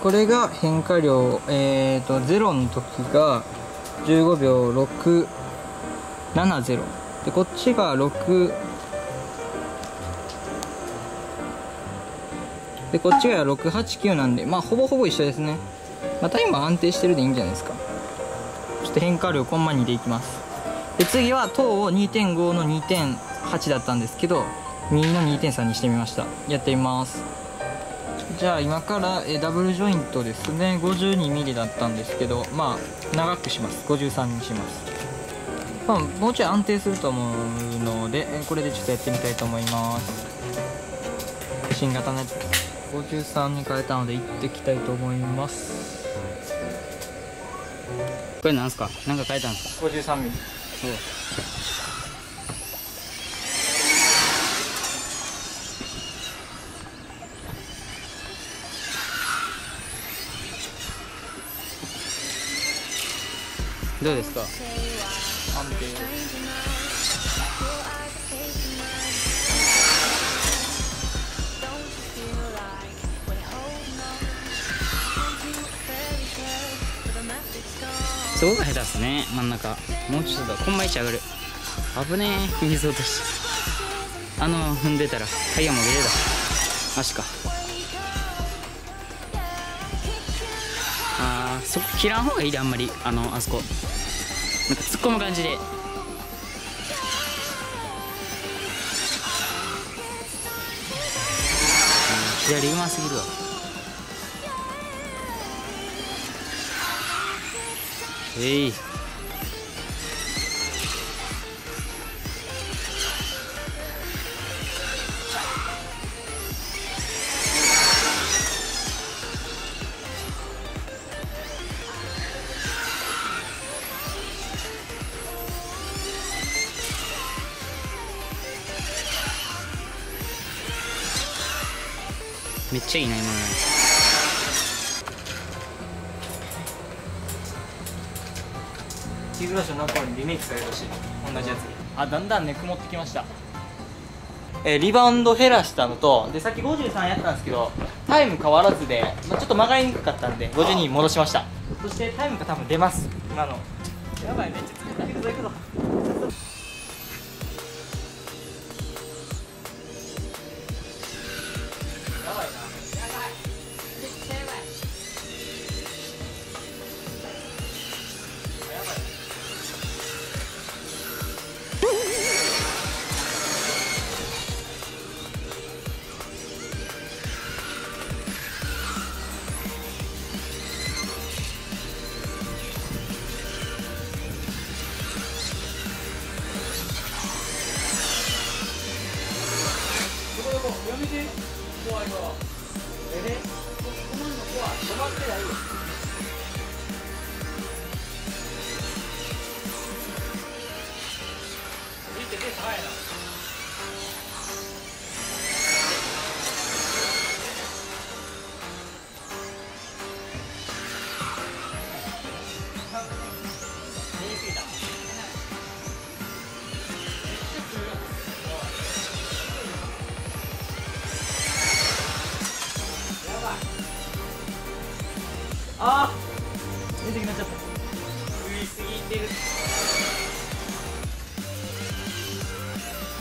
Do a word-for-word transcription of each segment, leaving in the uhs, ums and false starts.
これが変化量、えーとゼロの時がじゅうごびょうろくななゼロで、こっちがろくで、こっちがろくはちきゅうなんで、まあほぼほぼ一緒ですね。まあ、タイムは安定してるでいいんじゃないですか。ちょっと変化量コンマにでいきます。で次は等を にてんご の にてんはち だったんですけど、にの にてんさん にしてみました。やってみます。じゃあ今からえダブルジョイントですね。 ごじゅうにミリ だったんですけど、まあ長くします。ごじゅうさんにします。まあ、もうちょい安定すると思うので、これでちょっとやってみたいと思います。新型のやつごじゅうさんに変えたので行ってきたいと思います。 これなんすか？なんか変えたんですか？ ごじゅうさんミリ。 そう。どうですか？ 安定。 そこが下手っすね、真ん中。もうちょっとだ、コンマいち上がる。危ねえ、水落とし。あの踏んでたらタイヤも出れた。足か。あー、そこ切らん方がいいで、あんまり。あのあそこなんか突っ込む感じで。左うますぎるわ。えい、めっちゃいいな今の。 キーブラシの中にリメイクされるらしい。同じやつに。あ、だんだんね曇ってきました。えー、リバウンド減らしたのと、でさっきごじゅうさんやったんですけどタイム変わらずで、まあ、ちょっと曲がりにくかったんでごじゅうにに戻しました。そしてタイムが多分出ます。今のやばい、めっちゃ冷たいけどいくぞ。やばいな、やばい、めっちゃやばい。やばい。やめて、怖いわ。えれ、止まんの怖い。止まってないよ。見てて、早いな。見にくいな。あー、出てきなっちゃった。食いすぎてる。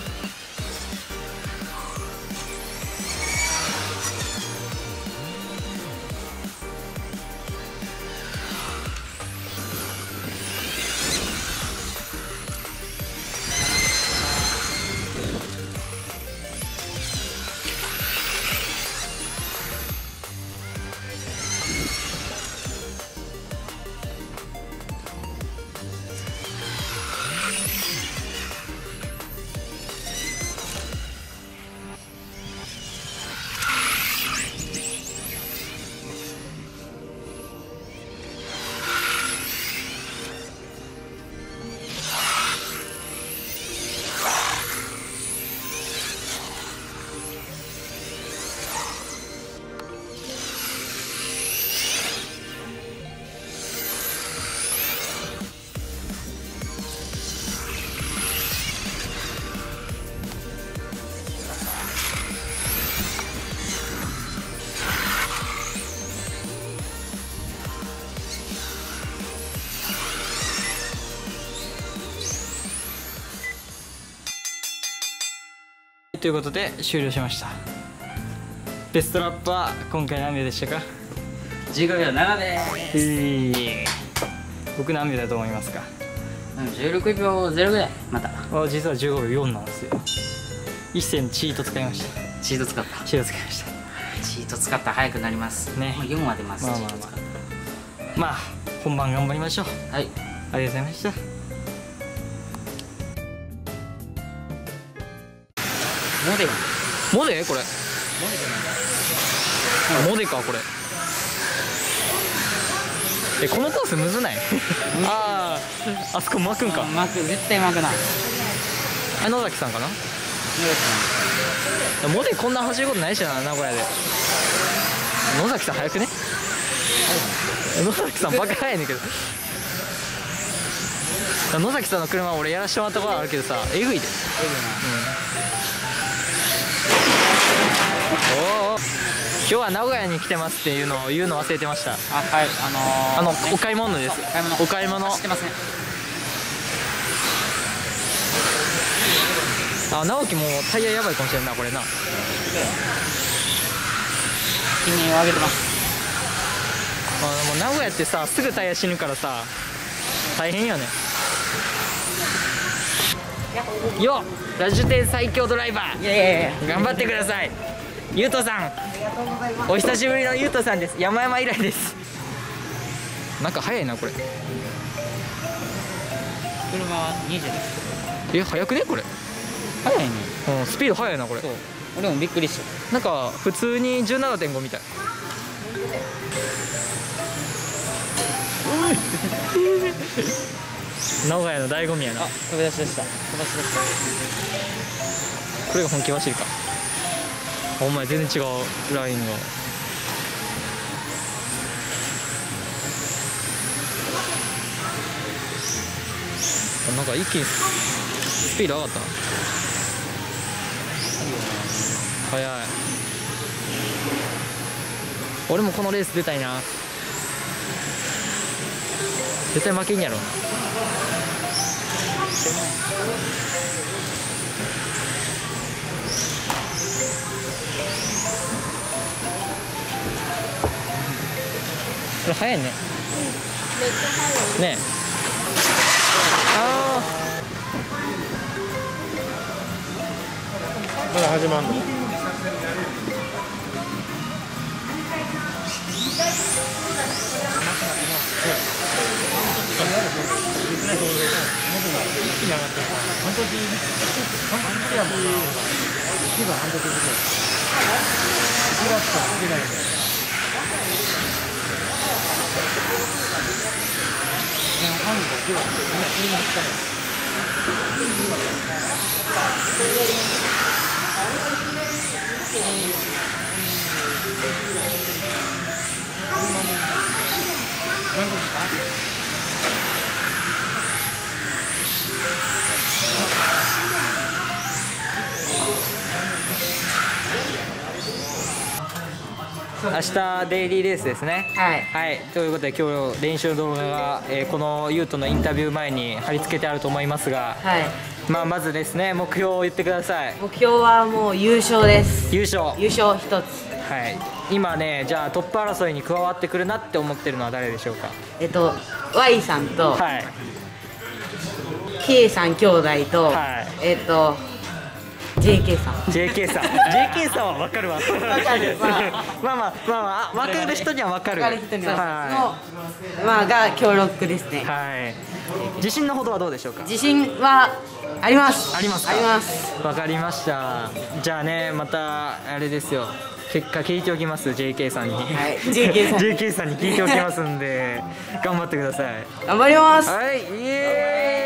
ということで終了しました。ベストラップは今回何秒でしたか？ じゅうごびょうななでえー、僕何秒だと思いますか？ す。じゅうろくびょうゼロぐらい。またあ、実はじゅうごびょうよんなんですよ。一戦チート使いました。 チート使ったチート使いました。 チート使ったら速くなりますね。 よんは出ます。 まあまあまあまあ本番頑張りましょう。 はい、 ありがとうございました。 モデルモデこれモデかこれ。え、このコースむずない？ああ、あそこ巻くんか。 巻く、絶対巻くな。 あ、野崎さんかな。モデこんな走ることないしな、名古屋で。野崎さん速くね？野崎さんバカ速いねんけど。野崎さんの車俺やらしてもらったことあるけどさ、えぐいで。えぐいな。うん、おお、今日は名古屋に来てますっていうのを言うの忘れてました。あ、 はい、あのー、 あのお買い物です。 買い物。 お買い物。 知ってますね。 あ、直樹もタイヤやばいかもしれんな、これな。 君を上げてます。 あ、もう名古屋ってさ、すぐタイヤ死ぬからさ、大変よね。よっ、ラジュテ最強ドライバー、いやいやいや、頑張ってください。ゆうとさん、お久しぶりのゆうとさんです。山々以来です。なんか早いなこれ。 車はにじゅうです。 え、早くねこれ。 速いね。 うん、スピード速いなこれ。 そう、俺もびっくりした。 なんか普通に じゅうななてんご みたい。名古屋の醍醐味やな。 あ、飛び出しでした。飛ばしでした。 これが本気走りか。お前全然違うラインが。なんか一気にスピード上がった。速い。俺もこのレース出たいな。絶対負けんやろ。これ速いね。めっちゃ速いね。ああ、まだ始まんの？明日デイリーレースですね。 はい、 はい、ということで今日練習の動画が、えー、このユウトのインタビュー前に貼り付けてあると思いますが、 はい、 まあまずですね、目標を言ってください。 目標はもう優勝です。 優勝優勝一つ。 はい、今ね、じゃあトップ争いに加わってくるなって思ってるのは誰でしょうか？ えっと Y さんと、 はい、 K さん兄弟と、 はい、 えっと ジェーケー さんジェーケー さん ジェーケー さんは分かるわ。分かる。まあまあまあまあ分かる人には分かる。 分かる人には、 はのまあが協力ですね。 い、はい、自信のほどはどうでしょうか？ 自信はあります。 ありますか？ あります。 分かりました。じゃあね、またあれですよ、結果聞いておきます。 ジェーケー さんに、はい、 ジェーケー さんジェーケー さんに聞いておきますんで頑張ってください。 頑張ります。 はい、イエーイ。